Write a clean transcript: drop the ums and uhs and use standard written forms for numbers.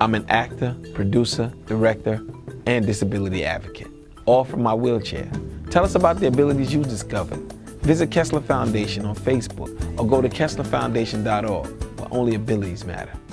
I'm an actor, producer, director, and disability advocate, all from my wheelchair. Tell us about the abilities you discovered. Visit Kessler Foundation on Facebook or go to KesslerFoundation.org, where only abilities matter.